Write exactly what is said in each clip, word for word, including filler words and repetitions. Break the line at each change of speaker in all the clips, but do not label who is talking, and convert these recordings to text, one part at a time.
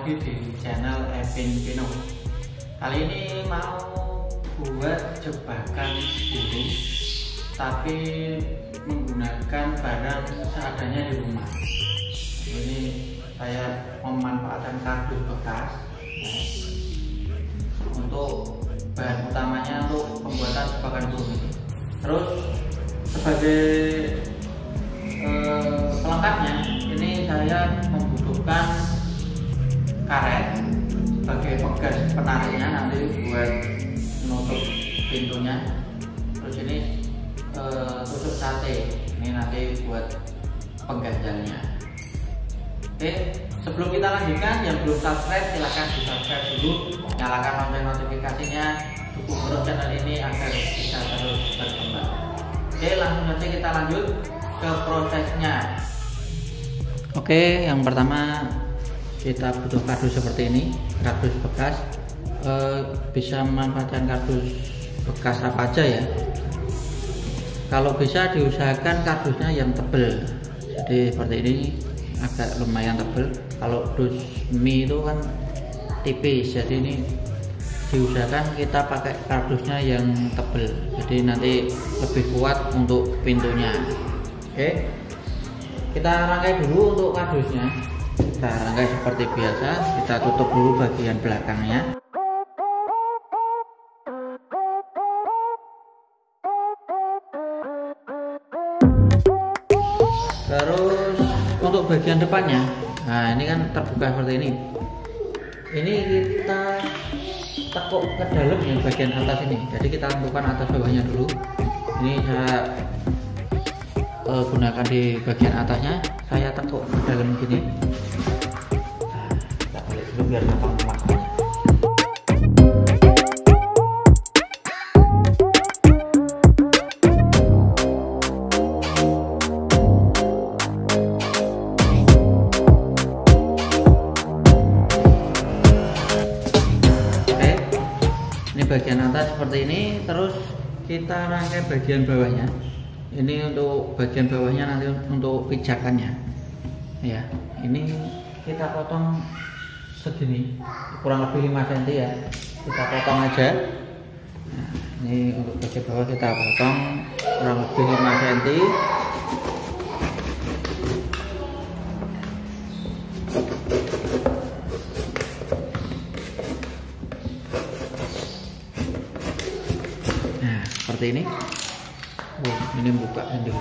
lagi di channel Evin Pino. Kali ini mau buat jebakan burung, tapi menggunakan barang seadanya di rumah. Ini saya memanfaatkan kardus bekas untuk bahan utamanya untuk pembuatan jebakan burung ini. Terus sebagai eh, pelengkapnya, ini saya membutuhkan karet sebagai pegas penariknya nanti buat menutup pintunya. Terus ini eh, tusuk sate, ini nanti buat pengganjalnya. Oke, sebelum kita lanjutkan, yang belum subscribe silahkan di subscribe dulu, nyalakan lonceng notifikasinya, dukung terus channel ini agar bisa terus berkembang. Oke, langsung saja kita lanjut ke prosesnya. Oke, yang pertama kita butuh kardus seperti ini, kardus bekas. E, bisa memanfaatkan kardus bekas apa aja ya. Kalau bisa diusahakan kardusnya yang tebal, jadi seperti ini agak lumayan tebal. Kalau dus mie itu kan tipis, jadi ini diusahakan kita pakai kardusnya yang tebal, jadi nanti lebih kuat untuk pintunya. Oke, kita rangkai dulu untuk kardusnya. Kita rangkai seperti biasa, kita tutup dulu bagian belakangnya. Terus untuk bagian depannya, nah ini kan terbuka seperti ini. Ini kita tekuk ke dalam yang bagian atas ini. Jadi kita tentukan atas bawahnya dulu. Ini saya uh, gunakan di bagian atasnya. Saya tekuk ke dalam gini. Nah, kita balik dulu biar gampang memasuknya. Bagian atas seperti ini, terus kita rangkai bagian bawahnya. Ini untuk bagian bawahnya nanti untuk pijakannya ya. Ini kita potong segini, kurang lebih lima sentimeter ya, kita potong aja. Nah, ini untuk bagian bawah kita potong kurang lebih lima sentimeter. Seperti ini. Oh, ini buka sendiri.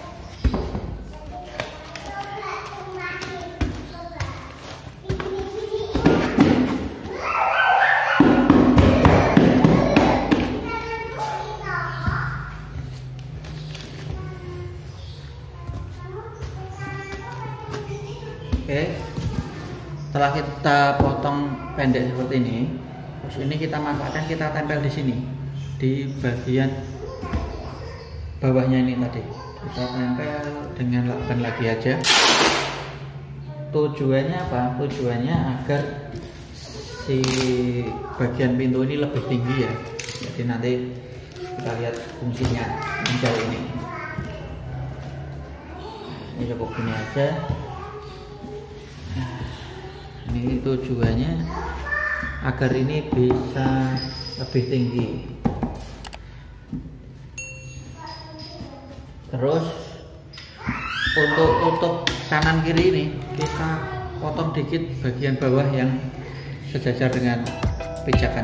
Oke, setelah kita potong pendek seperti ini, terus ini kita manfaatkan, kita tempel di sini di bagian bawahnya ini tadi. Kita tempel dengan lakban lagi aja. Tujuannya apa? Tujuannya agar si bagian pintu ini lebih tinggi ya. Jadi nanti kita lihat fungsinya menjal ini. Ini cukup gini aja. Nah, ini tujuannya agar ini bisa lebih tinggi. Terus untuk tutup kanan kiri ini kita potong dikit bagian bawah yang sejajar dengan pijakan.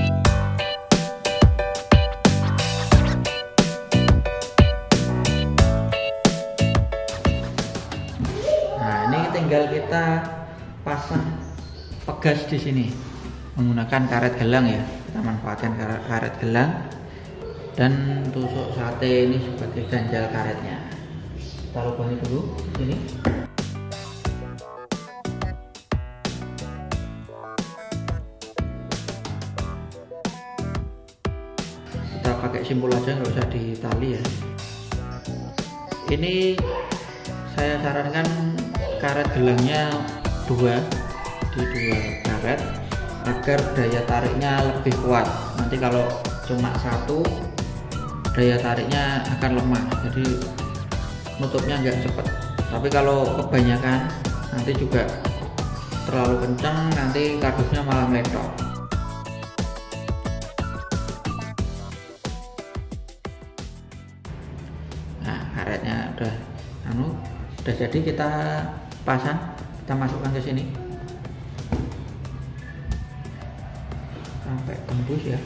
Nah, ini tinggal kita pasang pegas di sini menggunakan karet gelang ya. Kita manfaatkan karet gelang dan tusuk sate ini sebagai ganjal karetnya. Kita lubangi dulu ini. Kita pakai simpul aja, nggak usah ditali ya. Ini saya sarankan karet gelangnya dua di dua karet agar daya tariknya lebih kuat. Nanti kalau cuma satu, daya tariknya akan lemah, jadi nutupnya nggak cepet. Tapi kalau kebanyakan nanti juga terlalu kencang nanti kardusnya malah meletok. Nah, karetnya udah anu udah jadi, kita pasang, kita masukkan ke sini sampai tembus ya.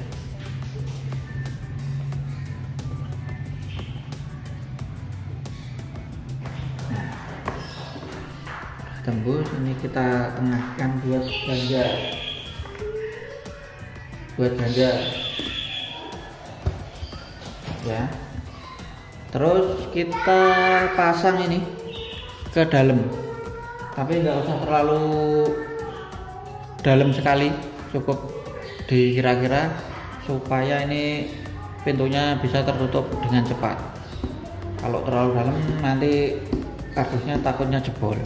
Nah, tembus, ini kita tengahkan buat ganja, buat ganja ya. Terus kita pasang ini ke dalam, tapi nggak usah terlalu dalam sekali, cukup dikira-kira supaya ini pintunya bisa tertutup dengan cepat. Kalau terlalu dalam nanti kardusnya takutnya jebol.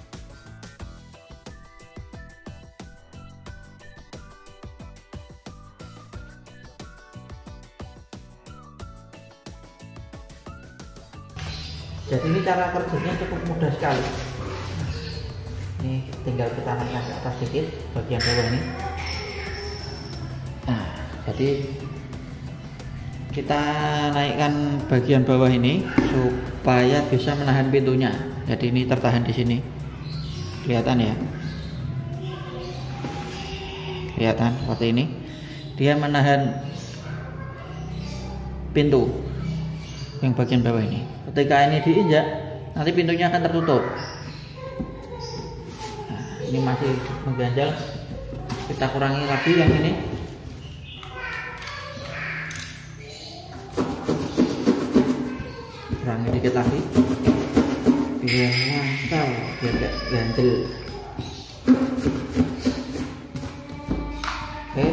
Jadi ini cara kerjanya cukup mudah sekali. Ini tinggal kita naikkan ke atas sedikit bagian bawah ini. Nah, jadi kita naikkan bagian bawah ini supaya bisa menahan pintunya. Jadi ini tertahan di sini. Kelihatan ya? Kelihatan seperti ini. Dia menahan pintu yang bagian bawah ini. Ketika ini diinjak, nanti pintunya akan tertutup. Nah, ini masih mengganjal, kita kurangi lagi yang ini. Kurangi dikit lagi biar mantap, biar gak ganjel. Oke.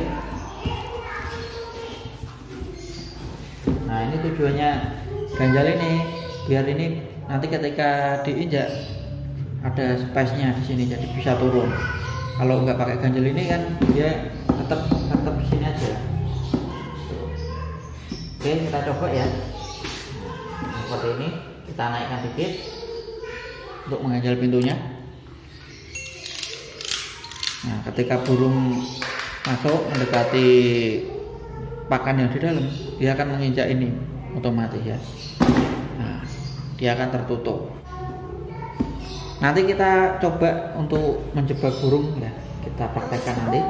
Nah, ini tujuannya ganjal ini biar ini nanti ketika diinjak ada space-nya di sini, jadi bisa turun. Kalau nggak pakai ganjal ini kan dia tetap tetap di sini aja. Oke, kita coba ya. Nah, seperti ini kita naikkan dikit untuk mengganjal pintunya. Nah, ketika burung masuk mendekati pakan yang di dalam, dia akan menginjak ini otomatis ya. Nah, dia akan tertutup. Nanti kita coba untuk menjebak burung ya, kita praktekkan nanti.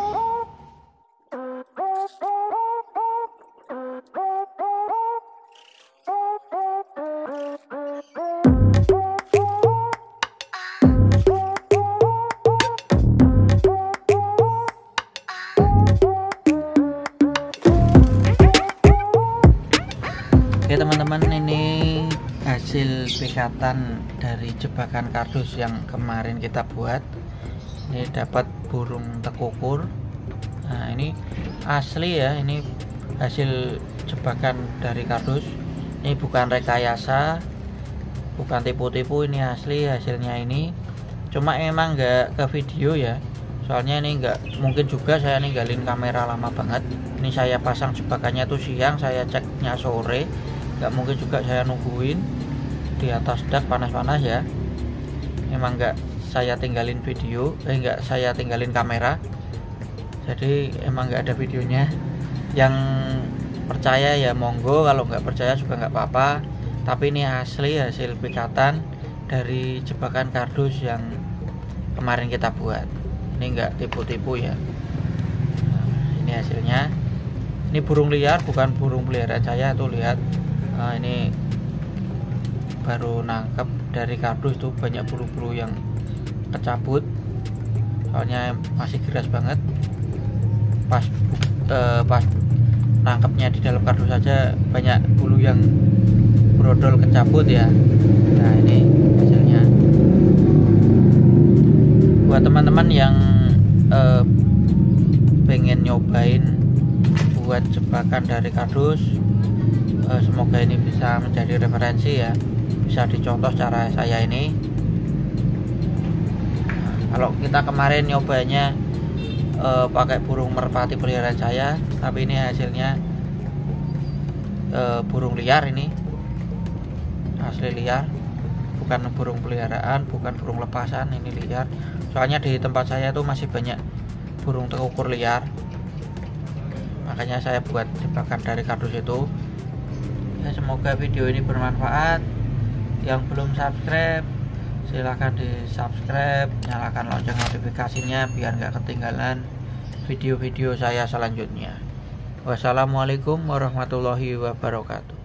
Oke teman-teman, ini hasil pekatan dari jebakan kardus yang kemarin kita buat. Ini dapat burung tekukur. Nah, ini asli ya, ini hasil jebakan dari kardus. Ini bukan rekayasa, bukan tipu-tipu, ini asli hasilnya ini. Cuma emang nggak ke video ya, soalnya ini nggak mungkin juga saya ninggalin kamera lama banget. Ini saya pasang jebakannya tuh siang, saya ceknya sore. Nggak mungkin juga saya nungguin di atas dak panas-panas ya. Emang nggak saya tinggalin video, eh nggak saya tinggalin kamera, jadi emang nggak ada videonya. Yang percaya ya monggo, kalau nggak percaya juga nggak apa-apa. Tapi ini asli hasil pekatan dari jebakan kardus yang kemarin kita buat. Ini nggak tipu-tipu ya. Nah, ini hasilnya. Ini burung liar, bukan burung peliharaan saya tuh, lihat. Nah, ini baru nangkep dari kardus tuh, banyak bulu-bulu yang kecabut, soalnya masih keras banget. Pas eh, pas nangkepnya di dalam kardus saja banyak bulu yang brodol kecabut ya. Nah, ini hasilnya. Buat teman-teman yang eh, pengen nyobain buat jebakan dari kardus, semoga ini bisa menjadi referensi ya, bisa dicontoh cara saya ini. Nah, kalau kita kemarin nyobanya e, pakai burung merpati peliharaan saya, tapi ini hasilnya e, burung liar, ini asli liar. bukan burung peliharaan, bukan burung lepasan, ini liar. Soalnya di tempat saya tuh masih banyak burung tekukur liar, makanya saya buat jebakan dari kardus itu ya. Semoga video ini bermanfaat. Yang belum subscribe silahkan di subscribe, nyalakan lonceng notifikasinya biar nggak ketinggalan video-video saya selanjutnya. Wassalamualaikum warahmatullahi wabarakatuh.